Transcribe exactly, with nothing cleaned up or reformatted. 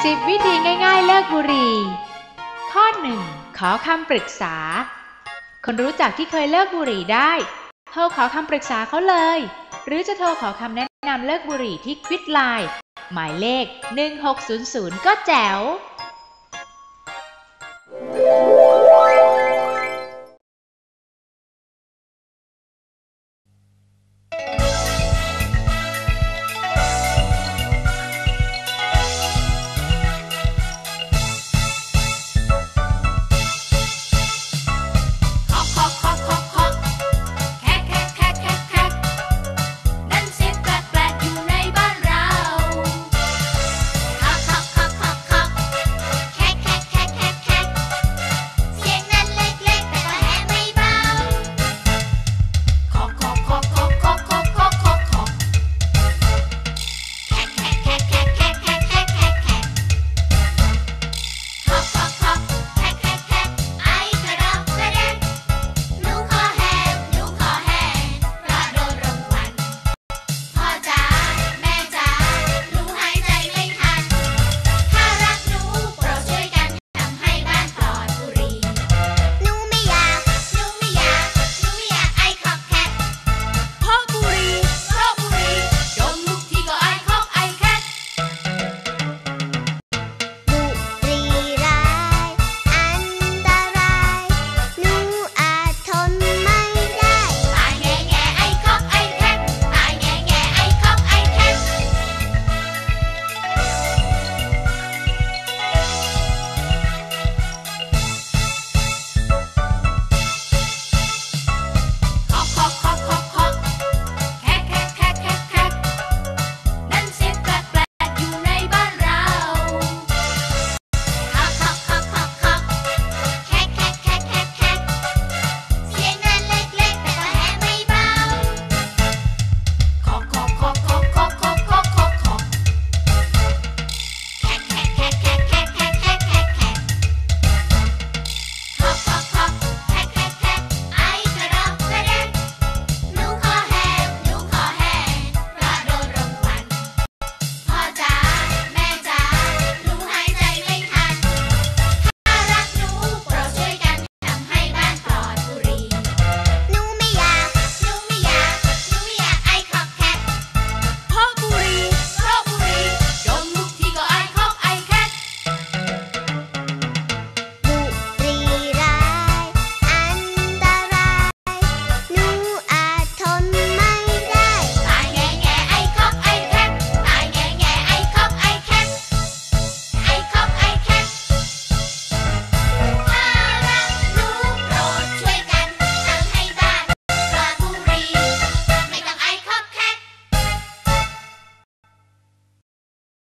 สิบ วิธีง่ายๆเลิกบุหรี่ ข้อ หนึ่ง ขอคำปรึกษา คนรู้จักที่เคยเลิกบุหรี่ได้โทรขอคำปรึกษาเขาเลยหรือจะโทรขอคำแนะนำเลิกบุหรี่ที่ควิดไลน์หมายเลขหนึ่งหกศูนย์ศูนย์ก็แจ๋ว